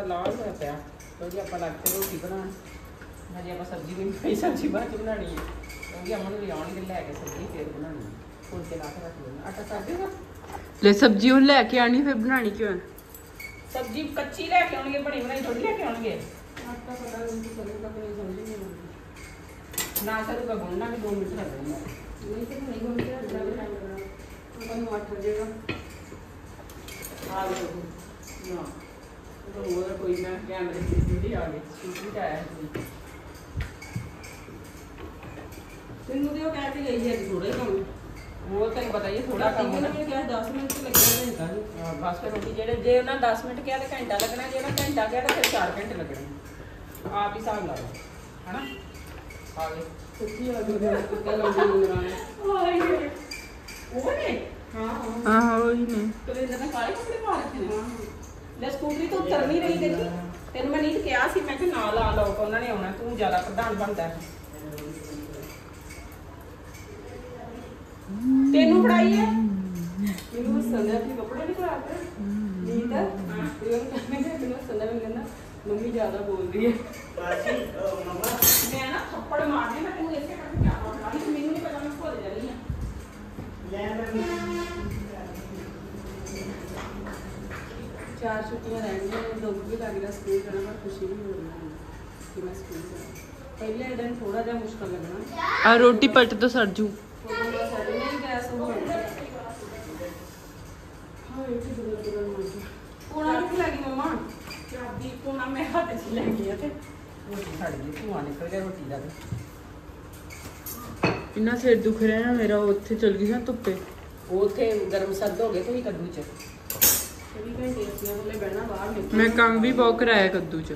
ਸਾਡਾ ਲਾਲ ਹੋਇਆ ਪਿਆ तो जी आप लग के रोटी बना हजे आप सब्जी भी नहीं खाई सब्जी बाद बनानी है क्योंकि अमन भी आउणगे लैके सब्जी फिर बनानी फुलके ला के रख देना आटा कर देगा ले सब्जी हुण लैके आनी फिर बनानी क्यों सब्जी कच्ची लैके आउणगे बनी बनाई थोड़ी लैके आउणगे आटा पता नहीं चलेगा कि नहीं समझ नहीं आती ना सर का गुनना भी 2 मिनट लगेंगे नहीं तो नहीं गुनते ज़्यादा टाइम लगेगा अपन 8 बजेगा आ लो ना तो वो कोई मैं कैमरे की वीडियो आ गई शूटिंग का आया कोई तेनू तो कहते गई है थोड़े कम वो तेन बताइए थोड़ा कम होना मैं क्या 10 मिनट लगेगा घंटा बस फिर रोटी जेड़े जे उन्हें 10 मिनट क्या तो घंटा लगना जे उन्हें घंटा क्या तो फिर 4 घंटे लगने आप ही हिसाब ला लो है ना आ गए सच्ची आ गई कल लंबी वो ने हां वही ने तो इधर काले कपड़े पा रखे हैं ले स्कूटरी तो उतर नहीं रही देखी तेन मैं नहीं कहा सी मैं कि ना ला लो उन्होंने आना तू ज्यादा प्रधान बनता है तेनू पढ़ाई है मेनू संध्या के कपड़े नहीं खराब नींद हां तेरे कहने के मेनू संध्या ने कहना मम्मी ज्यादा बोल रही है मम्मा मैं ना थप्पड़ मारने मैं तेनू ऐसे करके क्या बोल रही मेनू नहीं पता मैं भूल जा रही है 4 छुट्टियां रहनी है दुख भी लग रहा स्कूल जाना पर खुशी भी हो रही है कि मैं स्कूल जाना पहले दिन थोड़ा जा मुश्किल लगना आ रोटी पट तो सरजू नहीं गैस हो हां ये कोना नहीं लगी मम्मा चाबी कोना मैं हाथ से ले गई थे रोटी खा ली धुआं निकल गया रोटी दा इतना सिर दुख रहा है मेरा ਉੱਥੇ चल गई ना ਧੁੱਪੇ ਉੱਥੇ ਗਰਮ ਸਰਦ ਹੋ ਗਏ ਤੁਸੀਂ ਕੱਦੂ ਚ मैं काम भी बहुत कराया कद्दू च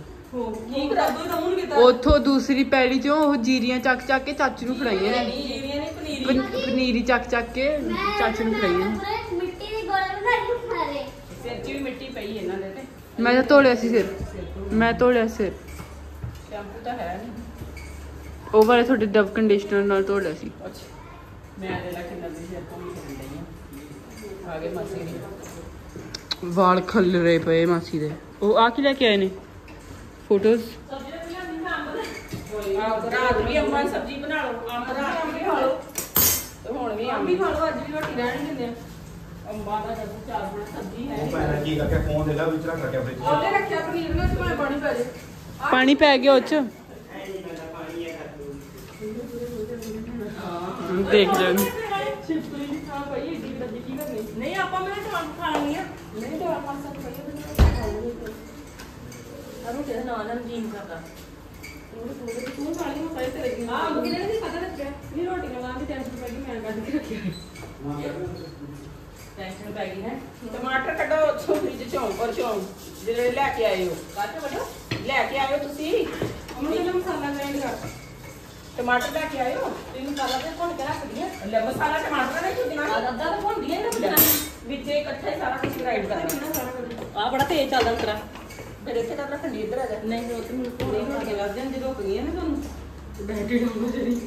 उथों दूसरी पैड़ी चो जीरियां चक चक के चाचू नूं खड़ाइयां ने पनीरी चक चक के चाचू नूं खड़ाइयां मैं तो धोलिया सी सिर मैं धोलिया सिर शैम्पू तो है नहीं ਉਹ ਵਾਲੇ ਤੁਹਾਡੇ ਡਵ ਕੰਡੀਸ਼ਨਰ ਨਾਲ ਧੋਲਿਆ ਸੀ ਮੈਂ ਦੇ ਲਾ ਕੇ ਨਵੀਂ ਸਿਰ ਤੋਂ ਨਹੀਂ ਕਰਨੀ ਆਗੇ ਮਾਸੀ ਦੀ ਵਾਲ ਖੱਲ ਰਹੇ ਪਏ ਮਾਸੀ ਦੇ ਉਹ ਆ ਕੀ ਲੈ ਕੇ ਆਏ ਨੇ ਫੋਟੋਜ਼ ਰਾਤ ਵੀ ਅੰਬਾਂ ਦੀ ਸਬਜ਼ੀ ਬਣਾ ਲਓ ਅੰਬ ਰਾਤ ਵੀ ਖਾ ਲਓ ਤੇ ਹੁਣ ਵੀ ਅੰਬ ਵੀ ਖਾ ਲਓ ਅੱਜ ਵੀ ਰੋਟੀ ਰਹਿਣ ਦਿੰਦੇ ਆ ਅੰਬਾਂ ਦਾ ਜਦੋਂ ਚਾਰ ਬਣਾ ਸਬਜ਼ੀ ਹੈ ਉਹ ਪਹਿਲਾਂ ਕੀ ਕਰਕੇ ਫੋਨ ਦੇ ਲਾ ਵਿੱਚ ਰੱਖ ਕੇ ਫ੍ਰਿਜ ਉਹਦੇ ਰੱਖਿਆ ਪਨੀਰ ਨਾਲ ਤੇ ਮੈਂ ਪਾਣੀ ਪਾ ਦੇ ਪਾਣੀ ਪੈ ਗਿਆ ਉਹ ਚ ਦੇਖ ਜਾਣ ਸ਼ਿਪਲੀ ਦੀ ਥਾਂ ਪਈ ਏਡੀ ਵੱਡੀ ਕੀ ਕਰਨੀ ਨਹੀਂ ਆਪਾਂ ਮੈਂ ਟਮਾਟਰ ਖਾਣੀ ਆ ਨਹੀਂ ਤਾਂ ਆਪਾਂ ਸਭ ਪਈ ਉਹਦੇ ਅਰੂ ਤੇ ਨਾਲ ਜੀਨ ਕਰਦਾ ਤੂੰ ਸਾਲੀ ਨੂੰ ਫਾਇਦੇ ਤੇ ਲੱਗੀ ਆ ਮੁਕੇ ਨੇ ਪਤਾ ਰੱਖਿਆ ਇਹ ਰੋਟੀ ਨਾਲ ਦੀ ਟੈਨਸ਼ਨ ਪੈ ਗਈ ਮੈਂ ਕੱਢ ਕੇ ਰੱਖਿਆ ਟੈਨਸ਼ਨ ਪੈ ਗਈ ਹੈ ਟਮਾਟਰ ਕੱਢੋ ਫ੍ਰਿਜ ਚੋਂ ਪਰ ਚੋਂ ਜਿਹੜੇ ਲੈ ਕੇ ਆਏ ਹੋ ਕਾਹਤੇ ਵੱਡੋ ਲੈ ਕੇ ਆਇਓ ਤੁਸੀਂ ਉਹਨੂੰ ਮਸਾਲਾ ਗ੍ਰਾਈਂਡ ਕਰ टमाटर लेके आयो तीन मसाला ते कौन करा दिया ले मसाला टमाटर नहीं छुदना आधा तो कौन दिया ना विच इकट्ठे सारा कुछ ग्राइंड कर देना सारा आ बड़ा तेज चलदा तेरा फिर इथे तक रखनी इधर आ जा नहीं तो तुम पूरी हो के लग जान जो गई है ना तुम बैठी हो जरी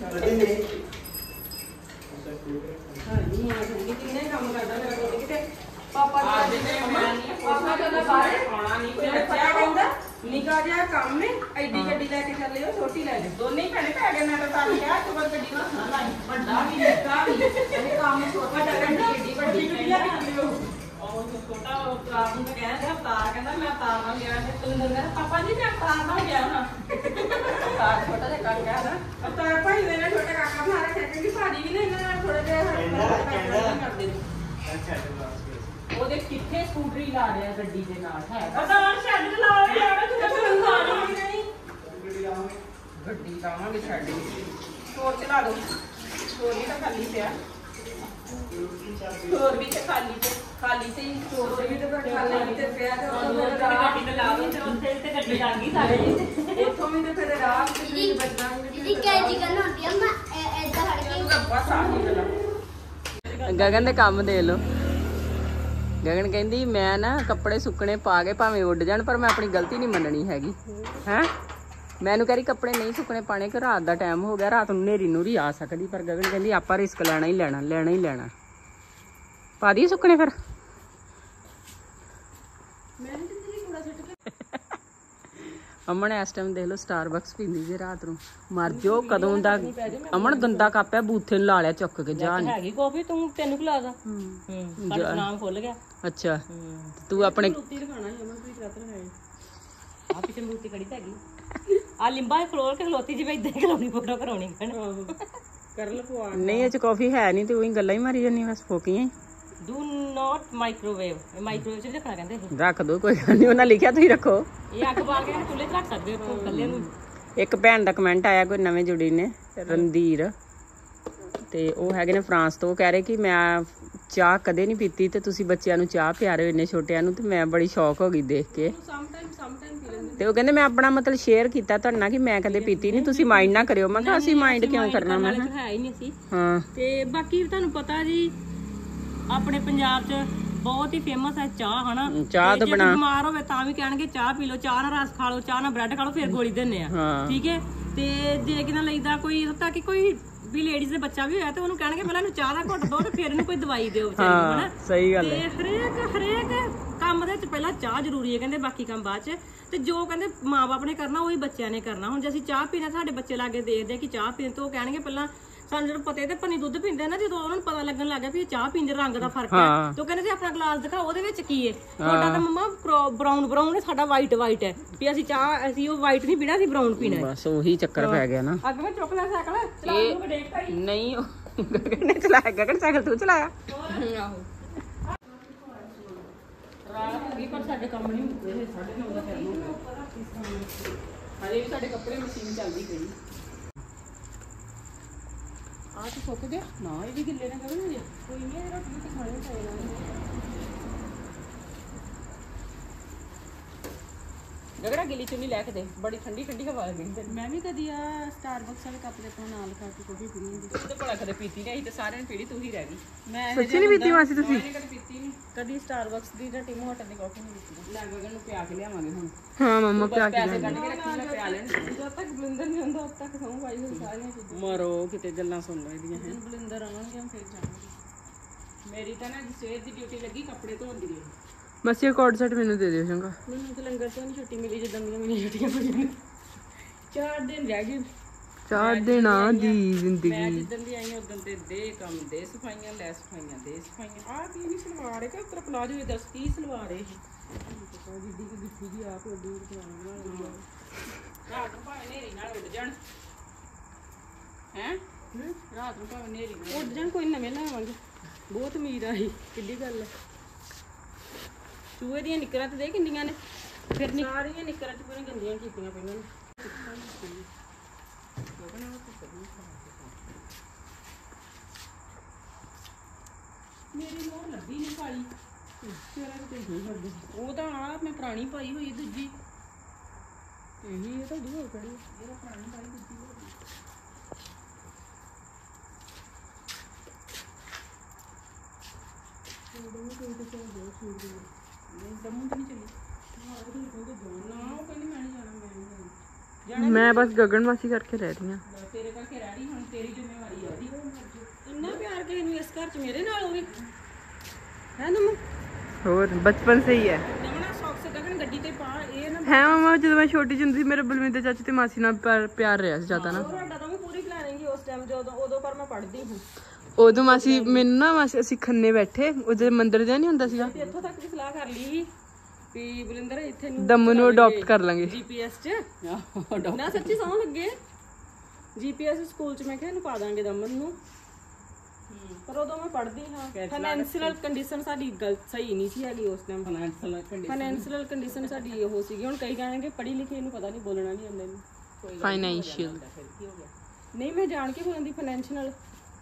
हां जी हां जी कितने काम करदा मेरा कोई किते पापा पापा का बाहर खाना नहीं कोई बच्चा कहंदा निका जा काम में एडी गड्डी लेके चले हो छोटी ले ले दोनों ही भैने पै गए मैं तो तां क्या तो गड्डी ना खाना लाई बड़ा भी निका भी अरे काम में छोटा गड्डी एडी बड़ी गड्डी ले लो और छोटा आप ने कहा था तार कहता मैं तार ना गया तो तुम कहता पापा जी मैं तार ना गया ना तार छोटा से कर गया ना अब तार भाई ने छोटा काका मारा कहते कि भाजी भी ने ना थोड़े देर कर दे अच्छा ਉਹਦੇ ਕਿੱਥੇ ਸਕੂਟਰੀ ਲਾ ਰਿਹਾ ਗੱਡੀ ਦੇ ਨਾਲ ਹੈ ਪਤਾ ਛੱਡ ਕੇ ਲਾ ਰਿਹਾ ਤੂੰ ਤਾਂ ਲਾਣੀ ਨਹੀਂ ਗੱਡੀ ਲਾਵਾਂਗੇ ਛੱਡ ਕੇ ਸਟੋਰ ਚਲਾ ਦੋ ਸਟੋਰ ਵੀ ਤਾਂ ਖਾਲੀ ਪਿਆ ਸਟੋਰ ਵੀ ਤੇ ਖਾਲੀ ਤੇ ਸਟੋਰ ਵੀ ਤੇ ਖਾਲੀ ਤੇ ਪਿਆ ਤੇ ਉਹ ਗੱਡੀ ਤੇ ਲਾ ਦੋ ਤੇ ਉੱਥੇ ਤੇ ਗੱਡੀ ਲੱਗ ਗਈ ਸਾਰੇ ਇੱਥੋਂ ਵੀ ਤੇ ਫਿਰ ਰਾਤ ਤੇ ਬਚਾਂਗੇ ਦੀਦੀ ਕੈਜੀ ਕਰਨ ਹੁੰਦੀ ਆ ਮੈਂ ਐਦਾਂ ਹਟ ਕੇ ਬਸ ਆ ਹੀ ਗੱਲਾਂ ਗਗਨ ਦੇ ਕੰਮ ਦੇ ਲੋ ਗਗਨ ਕਹਿੰਦੀ ਮੈਂ ਨਾ ਕੱਪੜੇ ਸੁੱਕਣੇ ਪਾ ਕੇ ਭਾਵੇਂ ਉੱਡ ਜਾਣ ਪਰ ਮੈਂ ਆਪਣੀ ਗਲਤੀ ਨਹੀਂ ਮੰਨਣੀ ਹੈਗੀ ਹੈ ਮੈਨੂੰ ਕਹਿ ਰਹੀ ਕੱਪੜੇ ਨਹੀਂ ਸੁੱਕਣੇ ਪਾਣੇ ਕਿ ਰਾਤ ਦਾ ਟਾਈਮ ਹੋ ਗਿਆ ਰਾਤ ਨੂੰ ਨੇਰੀ ਨੂਰੀ ਆ ਸਕਦੀ ਪਰ ਗਗਨ ਕਹਿੰਦੀ ਆਪਾਂ ਰਿਸਕ ਲੈਣਾ ਹੀ ਲੈਣਾ ਪਾ ਦਈਏ ਸੁੱਕਣੇ ਫਿਰ ਅਮਨ ਇਸ ਟਾਈਮ ਦੇਖ ਲਓ ਸਟਾਰਬਕਸ ਪੀਂਦੀ ਜੇ ਰਾਤ ਨੂੰ ਮਰ ਜਾਓ ਕਦੋਂ ਦਾ ਅਮਨ ਗੰਦਾ ਕੱਪ ਹੈ ਬੂਥੇ ਨੂੰ ਲਾ ਲਿਆ ਚੁੱਕ ਕੇ ਜਾ ਨਹੀਂ ਹੈਗੀ ਕਾਫੀ ਤੈਨੂੰ ਖਿਲਾ ਦਾ ਸਾਡਾ ਨਾਮ ਖੁੱਲ ਗਿਆ ਅੱਛਾ ਤੂੰ ਆਪਣੇ ਰੋਟੀ ਦਿਖਾਣਾ ਸੀ ਅਮਨ ਪ੍ਰੀਤ ਰਾਤ ਹੈ ਆ ਪਿੱਛੇ ਮੂਰਤੀ ਖੜੀ ਤਾਂ ਹੈਗੀ ਆ ਲਿੰਬਾ ਖਲੋਲ ਕੇ ਖਲੋਤੀ ਜਿਵੇਂ ਇਦਾਂ ਹੀ ਖਲੋਣੀ ਫੋਟੋ ਕਰਾਉਣੀ ਕਰ ਲਪਵਾ ਨਹੀਂ ਇਹ ਚ ਕਾਫੀ ਹੈ ਨਹੀਂ ਤੇ ਉਹੀ ਗੱਲਾਂ ਹੀ ਮਾਰੀ ਜਾਂਦੀ ਬਸ ਫੋਕੀਆਂ ਹੀ ਡੂ ਨਾਟ ਮਾਈਕ੍ਰੋਵੇਵ ਮਾਈਕ੍ਰੋਵੇਵ ਚ ਰੱਖਣਾ ਕਹਿੰਦੇ ਰੱਖ ਦੋ ਕੋਈ ਗੱਲ ਨਹੀਂ ਉਹਨਾਂ ਲਿਖਿਆ ਤੁਸੀਂ ਰੱਖੋ ਇਹ ਅੱਗ ਬਾਲ ਕੇ ਚੁੱਲ੍ਹੇ 'ਚ ਰੱਖ ਸਕਦੇ ਹੋ ਕੱਲੇ ਨੂੰ ਇੱਕ ਭੈਣ ਦਾ ਕਮੈਂਟ ਆਇਆ ਕੋਈ ਨਵੇਂ ਜੁੜੀ ਨੇ ਰਣਧੀਰ ਤੇ ਉਹ ਹੈਗੇ ਨੇ ਫਰਾਂਸ ਤੋਂ ਉਹ ਕਹਿ ਰਹੇ ਕਿ ਮੈਂ ਚਾਹ ਕਦੇ ਨਹੀਂ ਪੀਤੀ ਤੇ ਤੁਸੀਂ ਬੱਚਿਆਂ ਨੂੰ ਚਾਹ ਪਿਆ ਰਹੇ ਹੋ ਇੰਨੇ ਛੋਟਿਆਂ ਨੂੰ ਤੇ ਮੈਂ ਬੜੀ ਸ਼ੌਕ ਹੋ ਗਈ ਦੇਖ ਕੇ ਤੇ ਉਹ ਕਹਿੰਦੇ ਮੈਂ ਆਪਣਾ ਮਤਲਬ ਸ਼ੇਅਰ ਕੀਤਾ ਤੁਹਾਡੇ ਨਾਲ ਕਿ ਮੈਂ ਕਦੇ ਪੀਤੀ ਨਹੀਂ ਤੁਸੀਂ ਮਾਈਂਡ ਨਾ ਕਰਿਓ ਮੈਂ ਕਿਹਾ ਅਸੀਂ ਮਾਈਂਡ ਕਿਉਂ ਕਰਨਾ ਮੈਂ ਹੈ ਹੀ ਨਹੀਂ ਸੀ ਹਾਂ ਤੇ ਬਾਕੀ ਤੁਹਾਨੂੰ ਪਤਾ ਜੀ ਆਪਣੇ ਪੰਜਾਬ 'ਚ ਬਹੁਤ ਹੀ ਫੇਮਸ ਹੈ ਚਾਹ ਹਨਾ ਚਾਹ ਤਾਂ ਬਣਾ ਬਿਮਾਰ ਹੋਵੇ ਤਾਂ ਵੀ ਕਹਿਣਗੇ ਚਾਹ ਪੀ ਲਓ ਚਾਹ ਨਾਲ ਰਸ ਖਾ ਲਓ ਚਾਹ ਨਾਲ ਬ੍ਰੈਡ ਖਾ ਲਓ ਫਿਰ ਗੋਲੀ ਦਿੰਨੇ ਆ ਠੀਕ ਹੈ ਤੇ ਜੇ ਕਿਨਾਂ ਲਈਦਾ ਕੋਈ ਤਾਂ ਕਿ ਕੋਈ ਵੀ ਲੇਡੀਜ਼ ਦੇ ਬੱਚਾ ਵੀ ਹੋਇਆ ਤੇ ਉਹਨੂੰ ਕਹਿਣਗੇ ਪਹਿਲਾਂ ਇਹਨੂੰ ਚਾਹ ਦਾ ਘੁੱਟ ਦਿਓ ਤੇ ਫਿਰ ਇਹਨੂੰ ਕੋਈ ਦਵਾਈ ਦਿਓ ਵਿਚਾਰੀ ਨੂੰ ਹਨਾ ਸਹੀ ਗੱਲ ਹੈ ਤੇ ਹਰੇਕ ਕੰਮ ਦੇ ਵਿੱਚ ਪਹਿਲਾਂ ਚਾਹ ਜ਼ਰੂਰੀ ਹੈ ਕਹਿੰਦੇ ਬਾਕੀ ਕੰਮ ਬਾਅਦ 'ਚ ਤੇ ਜੋ ਕਹਿੰਦੇ ਮਾਂ-ਬਾਪ ਨੇ ਕਰਨਾ ਉਹੀ ਬੱਚਿਆਂ ਨੇ ਕਰਨਾ ਹੁਣ ਜੇ ਅਸੀਂ ਚਾਹ ਪੀਣਾ ਸਾਡੇ ਬੱਚੇ ਲਾਗੇ ਦੇਖਦੇ ਕਿ ਚਾਹ ਪੀਣ ਤੋਂ ਉਹ ਕਹਿਣਗੇ ਪਹਿਲਾਂ ਸਾਨੂੰ ਜਦੋਂ ਪਤਾ ਤੇ ਪਨੀ ਦੁੱਧ ਪੀਂਦੇ ਨਾ ਜਦੋਂ ਉਹਨਾਂ ਨੂੰ ਪਤਾ ਲੱਗਣ ਲੱਗ ਗਿਆ ਵੀ ਇਹ ਚਾਹ ਪੀਂਦੇ ਰੰਗ ਦਾ ਫਰਕ ਹੈ ਤੇ ਉਹ ਕਹਿੰਦੇ ਜੀ ਆਪਣਾ ਗਲਾਸ ਦਿਖਾਓ ਉਹਦੇ ਵਿੱਚ ਕੀ ਹੈ ਤੁਹਾਡਾ ਤਾਂ ਮੰਮਾ ਬਰਾਊਨ ਹੈ ਸਾਡਾ ਵਾਈਟ ਹੈ ਵੀ ਅਸੀਂ ਉਹ ਵਾਈਟ ਨਹੀਂ ਪੀਣਾ ਅਸੀਂ ਬਰਾਊਨ ਪੀਣਾ ਬਸ ਉਹੀ ਚੱਕਰ ਪੈ ਗਿਆ ਨਾ ਅੱਗੇ ਮੈਂ ਚੁੱਕ ਲਿਆ ਸਾਈਕਲ ਚਲਾ ਲੂਗਾ ਦੇਖਦਾ ਹੀ ਨਹੀਂ ਗਗਨ ਨੇ ਚਲਾਇਆ ਗਗਨ ਸਾਈਕਲ ਤੂੰ ਚਲਾਇਆ ਆਹੋ ਰਾਤ ਵੀ ਪਰ ਸਾਡੇ ਕੰਮ ਨਹੀਂ ਹੁੰਦੇ 9:30 ਦਾ ਟਾਈਮ ਹੋ ਗਿਆ ਹਲੇ ਵੀ ਸਾਡੇ ਕੱਪੜੇ ਮਸ਼ੀਨ ਚੱਲਦੀ ਪਈ ਆ ਤੇ ਸੁੱਕ ਗਿਆ ਨਾ ਇਹ ਵੀ ਗਿੱਲੇ ਨਾ ਕਰੋ ਜੀ ਕੋਈ ਨਹੀਂ ਇਹ ਰੋਟੀ ਤੇ ਖਾਣੇ ਚਾਹੀਦਾ ਗਗੜਾ ਗਿੱਲੀ ਚੁੰਨੀ ਲੈ ਕੇ ਦੇ ਬੜੀ ਠੰਡੀ ਹਵਾ ਲੱਗਦੀ ਮੈਂ ਵੀ ਕਦੀ ਆ ਸਟਾਰਬਕਸ ਵਾਲੇ ਕੱਪ ਦੇ ਤੋਂ ਨਾਲ ਖਾ ਕੇ ਕਾਫੀ ਪੀਣੀ ਹੁੰਦੀ ਤੂੰ ਤਾਂ ਬੜਾ ਕਦੇ ਪੀਤੀ ਨਹੀਂ ਤੇ ਸਾਰਿਆਂ ਨੇ ਪੀੜੀ ਤੂੰ ਹੀ ਰਹਿ ਗਈ ਮੈਂ ਸੱਚੀ ਨਹੀਂ ਪੀਤੀ ਮਾਸੀ ਤੁਸੀਂ ਕਦੇ ਪੀਤੀ ਨਹੀਂ ਕਦੀ ਸਟਾਰਬਕਸ ਦੀ ਜਾਂ ਟਿਮ ਹੋਟਲ ਦੀ ਕਾਫੀ ਨਹੀਂ ਪੀਤੀ ਲੈ ਗਗਨ ਨੂੰ ਪਿਆ ਕੇ ਲਿਆਵਾਂਗੇ ਹੁਣ ਹਾਂ ਮੰਮਾ ਪਿਆ ਕੇ ਪੈਸੇ ਕੱਢ ਕੇ ਰੱਖੀ ਮੈਂ ਪਿਆ ਲੈਣ ਜਦ ਤੱਕ ਬਲਿੰਦਰ ਨਹੀਂ ਹੁੰਦਾ ਉਦ ਤੱਕ ਸੌਂ ਪਾਈ ਹੋਈ ਸਾਰੀਆਂ ਚੀਜ਼ਾਂ ਮਰੋ ਕਿਤੇ ਗੱਲਾਂ ਸੁਣ ਲਓ ਇਹਦੀਆਂ ਹੈ ਬਲਿੰਦਰ ਆਉਣਗੇ ਫਿਰ ਜਾਵਾਂਗੇ ਮੇਰੀ ਤਾਂ ਨਾ ਸਵੇਰ ਦੀ ਡਿਊਟੀ ਲੱਗੀ ਕੱਪੜੇ ਧੋਣ ਦੀ ਮਸੀ ਕੋਡ ਸੈਟ ਮੈਨੂੰ ਦੇ ਦਿਓ ਚੰਗਾ ਮੈਨੂੰ ਤਾਂ ਲੰਗਰ ਤੋਂ ਨਹੀਂ ਛੁੱਟੀ ਮਿਲੀ ਜਿੱਦਾਂ ਦੀਆਂ ਮੈਨੂੰ ਛੁੱਟੀਆਂ ਪਈਆਂ 4 ਦਿਨ ਰਹਿ ਗਏ 4 ਦਿਨਾਂ ਦੀ ਜ਼ਿੰਦਗੀ ਮੈਂ ਜਿੱਦਣ ਦੀ ਆਈ ਉਦੋਂ ਤੇ ਦੇ ਕੰਮ ਦੇ ਸਫਾਈਆਂ ਲੈ ਸਫਾਈਆਂ ਦੇ ਸਫਾਈਆਂ ਆ ਕੀ ਨਹੀਂ ਸਲਵਾਰ ਹੈ ਕਿ ਉਤਰ ਪਲਾਜੋ ਇਹ 10-30 ਸਲਵਾਰ ਹੈ ਜਿੱਡੀ ਕਿ ਗਿੱਠੀ ਦੀ ਆਪ ਉੱਡੀ ਬਣਾਉਣਾ ਰਾਤ ਨੂੰ ਭਾਵੇਂ ਨੇਰੀ ਨਾਲ ਉੱਡ ਜਾਣ ਹੈ ਰਾਤ ਨੂੰ ਭਾਵੇਂ ਨੇਰੀ ਨਾਲ ਉੱਡ ਜਾਣ ਕੋਈ ਨਵੇਂ ਲਾਵਾਂਗੇ ਬਹੁਤ ਉਮੀਦ ਆਈ ਕਿੱਡੀ ਗੱਲ ਹੈ ਚੂਹੇ ਦੀਆਂ ਨਿੱਕਰਾਂ ਤੇ ਦੇ ਕਿੰਨੀਆਂ ਨੇ ਫਿਰ ਸਾਰੀਆਂ ਨਿੱਕਰਾਂ ਚ ਪੂਰੀਆਂ ਗੰਦੀਆਂ ਕੀਤੀਆਂ ਪਈਆਂ ਨੇ ਮੇਰੀ ਮੋਰ ਲੱਭੀ ਨਹੀਂ ਕਾਲੀ ਤੇਰਾ ਕਿਤੇ ਨਹੀਂ ਕਰਦੇ ਉਹ ਤਾਂ ਆ ਮੈਂ ਪੁਰਾਣੀ ਪਾਈ ਹੋਈ ਦੂਜੀ ਇਹੀ ਇਹ ਤਾਂ ਦੂਰ ਖੜੀ ਇਹਦਾ ਪੁਰਾਣੀ ਪਾਈ ਦੂਜੀ ਮੈਂ ਬਸ ਗਗਨ ਮਾਸੀ ਕਰਕੇ ਰਹਿ ਰਹੀ ਹਾਂ ਤੇਰੇ ਕਰਕੇ ਰਹਿ ਰਹੀ ਹੁਣ ਤੇਰੀ ਜ਼ਿੰਮੇਵਾਰੀ ਆ ਉਹਦੀ ਇੰਨਾ ਪਿਆਰ ਕਿਸੇ ਨੂੰ ਇਸ ਘਰ ਚ ਮੇਰੇ ਨਾਲ ਹੋਵੇ ਹੈ ਨਮੂ ਹੋਰ ਬਚਪਨ ਸੇ ਹੀ ਹੈ ਨਮਣਾ ਸੌਕਸ ਗਗਨ ਗੱਡੀ ਤੇ ਪਾ ਇਹ ਨਾ ਹੈ ਮਮਾ ਜਦੋਂ ਮੈਂ ਛੋਟੀ ਜਿਹੀ ਹੁੰਦੀ ਸੀ ਮੇਰੇ ਬਲਵਿੰਦਰ ਚਾਚੂ ਤੇ ਮਾਸੀ ਨਾਲ ਪਿਆਰ ਰਿਹਾ ਸੀ ਜ਼ਿਆਦਾ ਨਾ ਤੁਹਾਡਾ ਤਾਂ ਵੀ ਪੂਰੀ ਪਲਾਨਿੰਗ ਉਸ ਟਾਈਮ ਉਦੋਂ ਪਰ ਮੈਂ ਪੜ੍ਹਦੀ ਹਾਂ ਉਦੋਂ ਮਾਸੀ ਮੈਨੂੰ ਨਾ ਮਾਸੀ ਅਸੀਂ ਖੰਨੇ ਬੈਠੇ ਉਹ ਜੇ ਮੰਦਿਰ ਜਿਹਾ ਨਹੀਂ ਹੁੰਦਾ ਸੀਗਾ ਤੇ ਇੱਥੋਂ ਤੱਕ ਦੀ ਸਲਾਹ ਕਰ ਲਈ ਵੀ ਬਲਿੰਦਰ ਇੱਥੇ ਨੂੰ ਦਮੂ ਨੂੰ ਅਡਾਪਟ ਕਰ ਲਾਂਗੇ ਜੀਪੀਐਸ ਚ ਨਾ ਸੱਚੀ ਸੌਂ ਲੱਗੇ ਜੀਪੀਐਸ ਸਕੂਲ ਚ ਮੈਂ ਕਿਹਾ ਇਹਨੂੰ ਪਾ ਦਾਂਗੇ ਦਮਨ ਨੂੰ ਪਰ ਉਦੋਂ ਮੈਂ ਪੜ੍ਹਦੀ ਹਾਂ ਫਾਈਨੈਂਸ਼ੀਅਲ ਕੰਡੀਸ਼ਨ ਸਾਡੀ ਸਹੀ ਨਹੀਂ ਸੀ ਹੈਗੀ ਉਸ ਟਾਈਮ ਫਾਈਨੈਂਸ਼ੀਅਲ ਕੰਡੀਸ਼ਨ ਸਾਡੀ ਉਹ ਸੀਗੀ ਹੁਣ ਕਈ ਕਹਿਣਗੇ ਪੜ੍ਹੀ ਲਿਖੀ ਇਹਨੂੰ ਪਤਾ ਨਹੀਂ ਬੋਲਣਾ ਨਹੀਂ ਆਉਂਦਾ ਇਹਨੂੰ ਫਾਈਨੈਂਸ਼ੀਅਲ ਨਹੀਂ ਮੈਂ ਜਾਣ ਕੇ ਬੋਲਦੀ ਫਾਈਨੈਂਸ਼ੀਅਲ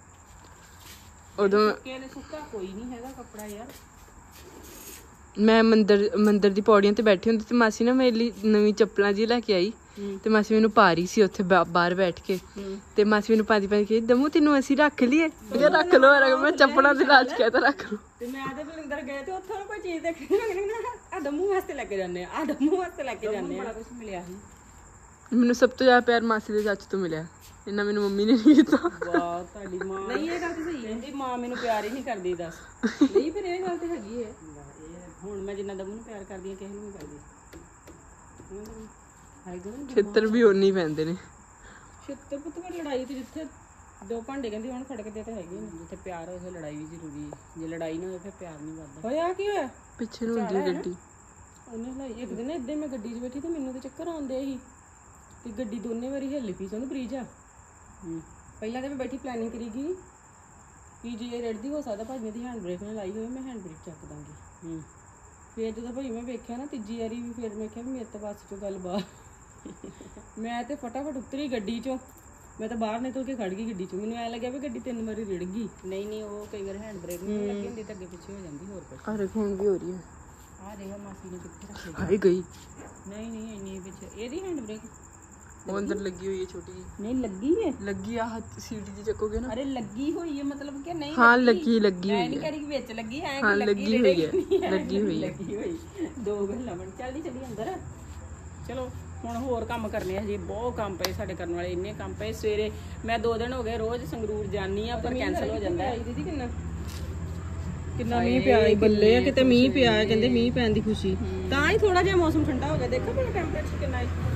ਉਦੋਂ ਕਿਹਨੇ ਸੁੱਕਾ ਕੋਈ ਨਹੀਂ ਹੈਗਾ ਕੱਪੜਾ ਯਾਰ ਮੈਂ ਮੰਦਿਰ ਦੀ ਪੌੜੀਆਂ ਤੇ ਬੈਠੀ ਹੁੰਦੀ ਤੇ ਮਾਸੀ ਨਾ ਮੇਰੇ ਲਈ ਨਵੀਂ ਚੱਪਲਾਂ ਜੀ ਲੈ ਕੇ ਆਈ ਤੇ ਮਾਸੀ ਮੈਨੂੰ ਪਾ ਰਹੀ ਸੀ ਉੱਥੇ ਬਾਹਰ ਬੈਠ ਕੇ ਤੇ ਮਾਸੀ ਮੈਨੂੰ ਪਾਦੀ ਕਹੀ ਦਮੂ ਤੈਨੂੰ ਅਸੀਂ ਰੱਖ ਲਈਏ ਮੈਂ ਕਿਹਾ ਰੱਖ ਲਓ ਮੈਂ ਚੱਪਲਾਂ ਦੇ ਲਾਜ ਕਹਿ ਤਾਂ ਰੱਖ ਲਓ ਤੇ ਮੈਂ ਤੇ ਬਲਿੰਦਰ ਗਏ ਤੇ ਉੱਥੋਂ ਕੋਈ ਚੀਜ਼ ਦੇਖੀ ਆ ਦਮੂ ਵਾਸਤੇ ਲੈ ਕੇ ਜਾਂਦੇ ਆ ਦਮੂ ਵਾਸਤੇ ਲੈ ਕੇ ਜਾਂਦੇ ਆ ਬੜਾ ਕੁਝ ਮਿਲਿਆ ਸੀ ਮੈਨੂੰ ਸਭ ਤੋਂ ਜ਼ਿਆਦਾ ਪਿਆਰ ਮਾਸੀ ਦੇ ਚਾਚੂ ਤੋਂ ਮਿਲਿਆ ਇੰਨਾ ਮੈਨੂੰ ਮੰਮੀ ਨੇ ਨਹੀਂ ਕੀਤਾ ਵਾਹ ਤੁਹਾਡੀ ਮਾਂ ਨਹੀਂ ਇਹ ਗੱਲ ਤਾਂ ਸਹੀ ਕਹਿੰਦੀ ਮਾਂ ਮੈਨੂੰ ਪਿਆਰ ਹੀ ਨਹੀਂ ਕਰਦੀ ਦੱਸ ਨਹੀਂ ਫਿਰ ਇਹ ਗੱਲ ਤੇ ਹੈਗੀ ਹੈ ਹੁਣ ਮੈਂ ਜਿੰਨਾ ਦਮੂ ਨੂੰ ਪਿਆਰ ਕਰਦੀ ਹਾਂ ਕਿਸੇ ਨੂੰ ਨਹੀਂ ਕਰਦੀ ਛਿੱਤਰ ਵੀ ਓਨੀ ਪੈਂਦੇ ਨੇ। ਛਿੱਤਰ ਪੁੱਤ ਵੀ ਲੜਾਈ ਤੇ ਜਿੱਥੇ ਦੋ ਭਾਂਡੇ ਕਹਿੰਦੀ ਹੁਣ ਖੜਕਦੇ ਤੇ ਹੈਗੇ ਨੇ। ਜਿੱਥੇ ਪਿਆਰ ਹੋਵੇ ਲੜਾਈ ਵੀ ਜ਼ਰੂਰੀ ਹੈ। ਜੇ ਲੜਾਈ ਨਾ ਹੋਵੇ ਫਿਰ ਪਿਆਰ ਨਹੀਂ ਵੱਧਦਾ। ਹੋਇਆ ਕੀ ਹੋਇਆ? ਪਿੱਛੇ ਨੂੰ ਹੁੰਦੀ ਗੱਡੀ। ਉਹਨੇ ਹਲਾਈ ਇੱਕ ਦਿਨ ਏਦਾਂ ਮੈਂ ਗੱਡੀ 'ਚ ਬੈਠੀ ਤੇ ਮੈਨੂੰ ਤੇ ਚੱਕਰ ਆਉਂਦੇ ਸੀ ਤੇ ਗੱਡੀ ਦੋਨੇ ਵਾਰੀ ਹਿੱਲੀ ਪਈ ਸਾਨੂੰ ਬਰੀਜ ਆ। ਪਹਿਲਾਂ ਤਾਂ ਮੈਂ ਬੈਠੀ ਪਲੈਨਿੰਗ ਕਰੀ ਗਈ ਵੀ ਜੇ ਰੜਦੀ ਹੋ ਸਕਦਾ ਭਾਜੀ ਦੀ ਹੈਂਡ ਬ੍ਰੇਕ ਨਾਲ ਲਾਈ ਹੋਵੇ ਮੈਂ ਹੈਂਡ ਬ੍ਰੇਕ ਚੱਕ ਦਾਂਗੀ। ਫਿਰ ਜਦੋਂ ਭਾਈ ਮੈਂ ਵੇਖਿਆ ਨਾ ਤੀਜੀ ਵਾਰੀ ਵੀ ਫਿਰ ਮੈਂ ਕਿਹਾ ਮੇਰੇ ਤਾਂ ਬੱਸ 'ਚੋਂ ਗੱਲ ਬਾਹਰ। ਮੈਂ ਤੇ ਫਟਾਫਟ ਉਤਰੀ ਗੱਡੀ 'ਚੋਂ। ਮੈਂ ਤਾਂ ਬਾਹਰ ਨਿਕਲ ਕੇ ਖੜ ਗਈ ਗੱਡੀ 'ਚ। ਮੈਨੂੰ ਐਂ ਲੱਗਿਆ ਵੀ ਗੱਡੀ 3 ਵਾਰੀ ਰਿੜ ਗਈ। ਨਹੀਂ ਉਹ ਕਈ ਵਾਰ ਹੈਂਡ ਬ੍ਰੇਕ ਨਹੀਂ ਲੱਗੀ ਹੁੰਦੀ ਤਾਂ ਅੱਗੇ ਪਿੱਛੇ ਹੋ ਜਾਂਦੀ ਹੋਰ ਕੁਝ। ਅਰੇ ਹੁਣ ਵੀ ਹੋ ਰਹੀ ਹੈ। ਆ ਦੇਖਾ ਮਾਸੀ ਨੇ ਕਿੱਥੇ ਰੱਖੀ। ਹਾਏ ਗਈ। ਨਹੀਂ ਇੰਨੀ ਪਿੱਛੇ ਇਹਦੀ ਹੈਂਡ ਬ੍ਰੇਕ ਉਹ ਅੰਦਰ ਲੱਗੀ ਹੋਈ ਹੈ ਛੋਟੀ ਜਿਹੀ। ਨਹੀਂ ਲੱਗੀ ਹੈ। ਲੱਗੀ ਆ ਸੀਟ ਜੀ ਚੱਕੋਗੇ ਨਾ। ਅਰੇ ਲੱਗੀ ਹੋਈ ਹੈ ਮਤਲਬ ਕਿ ਨਹੀਂ। ਹਾਂ ਲੱਗੀ ਮੈਂ ਨਹੀਂ ਕਹਿ ਰਹੀ ਕਿ ਵਿੱਚ ਲੱਗੀ ਐ ਕਿ ਲੱਗੀ ਹੋਈ ਹੈ। ਲੱਗੀ ਹੋਈ ਦੋ ਗੱਲਾਂ ਬਣ ਚੱਲੀ ਅੰਦਰ। ਚਲੋ ਹੁਣ ਹੋਰ ਕੰਮ ਕਰਨੇ ਆ ਜੀ। ਬਹੁਤ ਕੰਮ ਪਏ ਸਾਡੇ ਕਰਨ ਵਾਲੇ। ਇੰਨੇ ਕੰਮ ਪਏ। ਸਵੇਰੇ ਮੈਂ 2 ਦਿਨ ਹੋ ਗਏ ਰੋਜ਼ ਸੰਗਰੂਰ ਜਾਨੀ ਆ ਪਰ ਕੈਂਸਲ ਹੋ ਜਾਂਦਾ ਹੈ। ਦੀਦੀ ਕਿੰਨਾ ਮੀਂਹ ਪਿਆ ਹੈ। ਬੱਲੇ ਆ ਕਿਤੇ ਮੀਂਹ ਪਿਆ ਹੈ। ਕਹਿੰਦੇ ਮੀਂਹ ਪੈਣ ਦੀ ਖੁਸ਼ੀ ਤਾਂ ਹੀ ਥੋੜਾ ਜਿਹਾ ਮੌਸਮ ਠੰਡਾ ਹੋ ਗਿਆ। ਦੇਖੋ ਮੇਰਾ ਟੈਂਪਰੇਚਰ ਕਿੰਨਾ ਹੈ।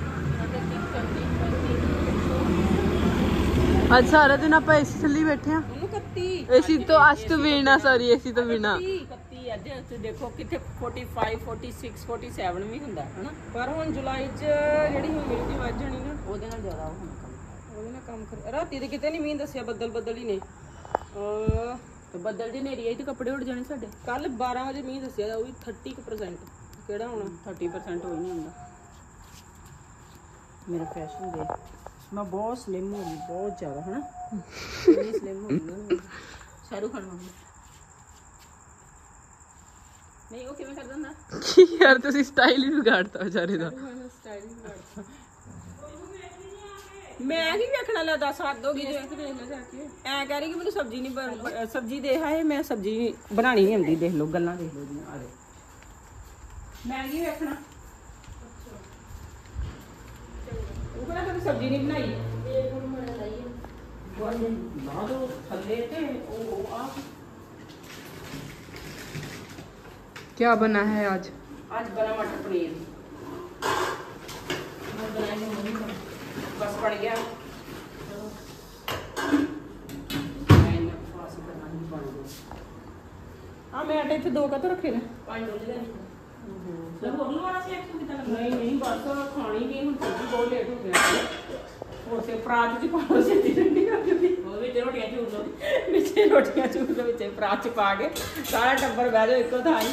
ਅੱਜ ਸਾਰਾ ਦਿਨ ਆਪਾਂ ਏਸੀ ਥੱਲੇ ਬੈਠੇ ਆ। ਉਹਨੂੰ 31 ਏਸੀ ਤੋਂ ਅੱਜ ਤੋਂ ਬਿਨਾ ਸੌਰੀ ਏਸੀ ਤੋਂ ਬਿਨਾ 31 ਅੱਜ ਤੇ ਦੇਖੋ ਕਿਤੇ 45 46 47 ਵੀ ਹੁੰਦਾ ਹਨਾ। ਪਰ ਹੁਣ ਜੁਲਾਈ 'ਚ ਜਿਹੜੀ ਹਿਊਮਿਡਿਟੀ ਵੱਧ ਜਾਣੀ ਨਾ ਉਹਦੇ ਨਾਲ ਜ਼ਿਆਦਾ ਹੋਣਾ ਕੰਮ। ਉਹਦੇ ਨਾਲ ਕੰਮ ਰਾਤੀ ਤੇ ਕਿਤੇ ਨਹੀਂ ਮੀਂਹ ਦੱਸਿਆ। ਬੱਦਲ ਹੀ ਨੇ। ਤੇ ਬੱਦਲ ਦੀ ਨੇਰੀ ਆਈ ਤੇ ਕੱਪੜੇ ਉੱਡ ਜਾਣੇ ਸਾਡੇ। ਕੱਲ 12 ਵਜੇ ਮੀਂਹ ਦੱਸਿਆ ਉਹ ਵੀ 30% ਕਿਹੜਾ ਹੋਣਾ 30% ਹੋ ਹੀ ਨਹੀਂ ਹੁੰਦਾ। ਮੇਰਾ ਫੈਸ਼ਨ ਦੇ ਮੈਂ ਬਹੁਤ ਸਲਿਮ ਹੋ ਗਈ ਬਹੁਤ ਜ਼ਿਆਦਾ ਹਨਾ। ਇੰਨੀ ਸਲਿਮ ਹੋ ਗਈ ਸ਼ਾਹਰੁਖ ਖਾਨ ਵਾਂਗੂ। ਨਹੀਂ ਉਹ ਕਿਵੇਂ ਕਰਦਾ ਹੁੰਦਾ ਯਾਰ ਤੁਸੀਂ ਸਟਾਈਲ ਹੀ ਵਿਗਾੜਤਾ ਵਿਚਾਰੇ ਦਾ। ਮੈਂ ਕੀ ਵੇਖਣਾ ਲੈ ਦੱਸ ਹੱਦ ਹੋ ਗਈ ਜੇ। ਐ ਕਹਿ ਰਹੀ ਕਿ ਮੈਨੂੰ ਸਬਜ਼ੀ ਨਹੀਂ ਸਬਜ਼ੀ ਦੇ ਹੈ ਮੈਂ ਸਬਜ਼ੀ ਬਣਾਣੀ ਨਹੀਂ ਆਉਂਦੀ। ਦੇਖ ਲਓ ਗੱਲਾਂ ਦੇਖ ਲਓ ਜੀ। ਆ ਦੇ ਮੈਂ ਕੀ ਵੇਖਣਾ। ਉਹ ਕਹਿੰਦਾ ਕਦੇ ਸਬਜ਼ੀ ਨਹੀਂ ਬਣਾਈ। ਲਾ ਦੋ ਥੱਲੇ ਤੇ ਉਹ ਆ। क्या बना है आज? आज बना मटर पनीर। बस पड़ गया। हाँ मैं आटे इतने 2 का तो रखे ने। नहीं बस खानी नहीं हूँ। सब्जी बहुत लेट हो गया। और से परात च पाओ छेती ठंडी कर दी। वो भी रोटियां चूर लो। विच रोटियां चूर लो विच परात च पा के सारा टब्बर बह जाओ इको थाई।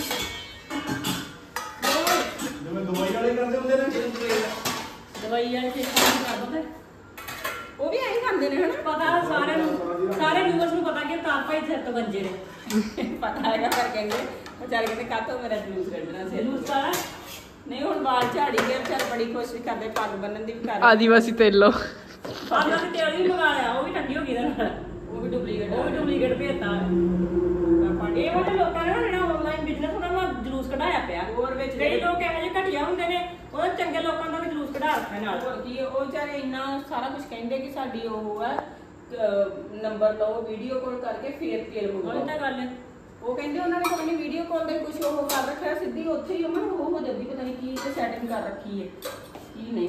ਜਿਵੇਂ ਦਵਾਈ ਵਾਲੇ ਕਰਦੇ ਹੁੰਦੇ ਨੇ। दवाई वाले से काम कर दो। ਉਹ ਵੀ ਐਂ ਖਾਂਦੇ ਨੇ ਹਨਾ। ਪਤਾ ਸਾਰੇ ਵਿਊਅਰਸ ਨੂੰ ਪਤਾ ਕਿ ਤਾਂ ਭਾਈ ਸਿਰ ਤੋਂ ਗੰਜੇ ਨੇ। ਪਤਾ ਹੈਗਾ ਪਰ ਕਹਿੰਦੇ ਵਿਚਾਰੇ ਕਹਿੰਦੇ ਕਾਹਤੋਂ ਮੇਰਾ ਜਲੂਸ ਕੱਢਣਾ ਸੀ। ਜਲੂਸ ਸਾਰਾ ਨਹੀਂ ਹੁਣ ਵਾਲ ਝਾੜੀ ਗਏ ਵਿਚਾਰੇ ਬੜੀ ਕੋਸ਼ਿਸ਼ ਕਰਦੇ ਪੱਗ ਬੰਨਣ ਦੀ ਵੀ ਕਰਦੇ। आदिवासी तेलो ਪੱਗ ਤੇ ਤੇਲ ਵੀ ਮੰਗਾ ਲਿਆ। ਉਹ ਵੀ ਠੰਡੀ ਹੋ ਗਈ ਇਹਦੇ ਨਾਲ। ਉਹ ਵੀ ਡੁਪਲੀਕੇਟ ਭੇਜਤਾ। ਇਹ ਵਾਲੇ ਲੋਕਾਂ ਨੇ ਜਿਹੜਾ ਆਨਲਾਈਨ ਬਿਜ਼ਨਸ ਉਹਨਾਂ ਨੂੰ ਜਲੂਸ ਕਢਾਇਆ ਪਿਆ। ਹੋਰ ਵਿੱਚ ਜਿਹੜੇ ਲੋਕ ਇਹੋ ਜਿਹੇ ਘਟੀਆ ਹੁੰਦੇ ਨੇ ਉਹ ਚੰਗੇ ਲੋਕਾਂ ਦਾ ਵੀ ਜਲੂਸ ਕਢਾ ਰੱਖਿਆ ਨਾਲ। ਕੀ ਉਹ ਵਿਚਾਰੇ ਇੰਨਾ ਸਾਰਾ ਕੁਝ ਕਹਿੰਦੇ ਕਿ ਸਾਡੀ ਉਹ ਹੈ ਨੰਬਰ ਲਓ ਵੀਡੀਓ ਕਾਲ ਕਰਕੇ ਫੇਰ ਤੇਲ ਮੰਗਵਾਓ। ਉਹ ਤਾਂ ਗੱਲ ਹੈ। ਉਹ ਕਹਿੰਦੇ ਉਹਨਾਂ ਨੇ ਕੋਈ ਵੀਡੀਓ ਕਾਲ ਦੇ ਕੁਝ ਉਹ ਕਰ ਰੱਖਿਆ ਸਿੱਧੀ ਉੱਥੇ ਹੀ ਉਹਨਾਂ ਨੂੰ ਉਹ ਹੋ ਜਾਂਦੀ ਪਤਾ ਨਹੀਂ ਕੀ ਤੇ ਸੈਟਿੰਗ ਕਰ ਰੱਖੀ ਹੈ ਕੀ ਨਹੀਂ।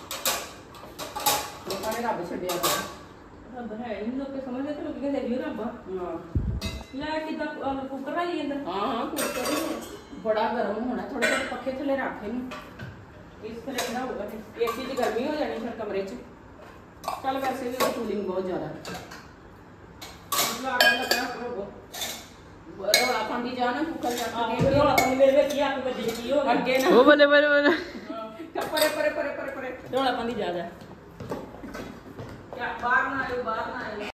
ਲੋਕਾਂ ਨੇ ਰੱਬ ਛੱਡਿਆ ਪਿਆ। ਰੱਬ ਹੈ ਨਹੀਂ ਲੋਕ ਸਮਝਦੇ ਤੇ ਲੋਕੀ ਕਹਿੰਦੇ ਜੀ ਰੱਬ। ਹਾਂ ਲੈ ਕਿਦਾਂ ਕੁੱਕਰ ਵਾਲੀ ਅੰਦਰ। ਹਾਂ ਕੁੱਕਰ ਹੀ ਬੜਾ ਗਰਮ ਹੋਣਾ। ਥੋੜੇ ਜਿਹੇ ਪੱਖੇ ਥੱਲੇ ਰੱਖ ਇਹਨੂੰ। ਇਸ ਤਰ੍ਹਾਂ ਕਿਹੜਾ ਹੋਊਗਾ ਏਸੀ ਦੀ ਗਰਮੀ ਹੋ ਜਾਣੀ ਫਿਰ ਕਮਰੇ 'ਚ। ਚੱਲ ਵੈਸੇ ਵੀ ਉਹ ਕੂਲਿੰਗ ਬਹੁਤ ਜ਼ਿਆਦਾ ਰੌਲਾ ਪਾਉਂਦੀ ਜਾ ਨਾ ਕੁੱਕਰ ਚੱਕ ਕੇ। ਰੌਲਾ ਪਾਉਂਦੀ ਮੇਰੇ ਵਿੱਚ ਕੀ ਅੱਗ ਵੱਜੀ ਕੀ ਹੋ ਗਿਆ ਅੱਗੇ ਨਾ। ओ बोले बोले बोले ਪਰੇ ਰੌਲਾ ਪਾਉਂਦੀ ਜਾ ਕਿਆ ਬਾਹਰ ਨਾ ਆਇਓ ਬਾਹਰ ਨਾ ਆਇਓ।